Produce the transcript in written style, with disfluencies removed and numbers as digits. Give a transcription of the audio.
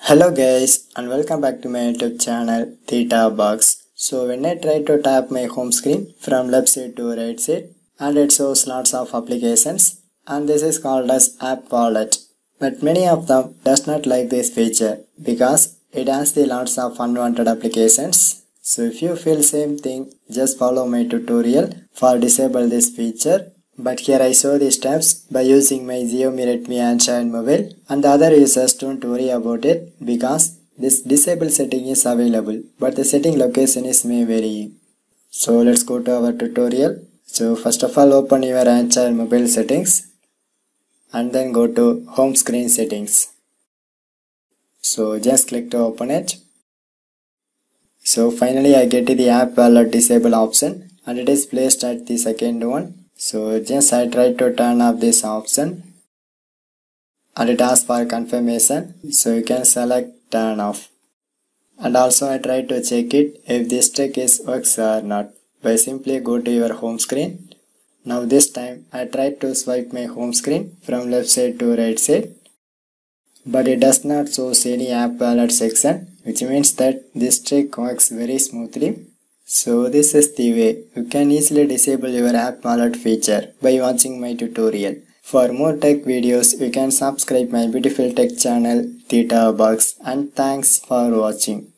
Hello guys and welcome back to my YouTube channel Theta Box. So when I try to tap my home screen from left side to right side and it shows lots of applications and this is called as App Wallet. But many of them does not like this feature because it has the lots of unwanted applications. So if you feel same thing, just follow my tutorial for disable this feature. But here I show the steps by using my Xiaomi Redmi Android mobile, and the other users don't worry about it because this disable setting is available but the setting location is may vary. So let's go to our tutorial. So first of all open your Android mobile settings and then go to home screen settings. So just click to open it. So finally I get the app wallet disable option and it is placed at the second one. So just I try to turn off this option and it asks for confirmation, so you can select turn off. And also I try to check it if this trick is works or not by simply go to your home screen. Now this time I try to swipe my home screen from left side to right side, but it does not show any app wallet section, which means that this trick works very smoothly. So this is the way you can easily disable your app wallet feature by watching my tutorial. For more tech videos, you can subscribe my beautiful tech channel Theta Box, and thanks for watching.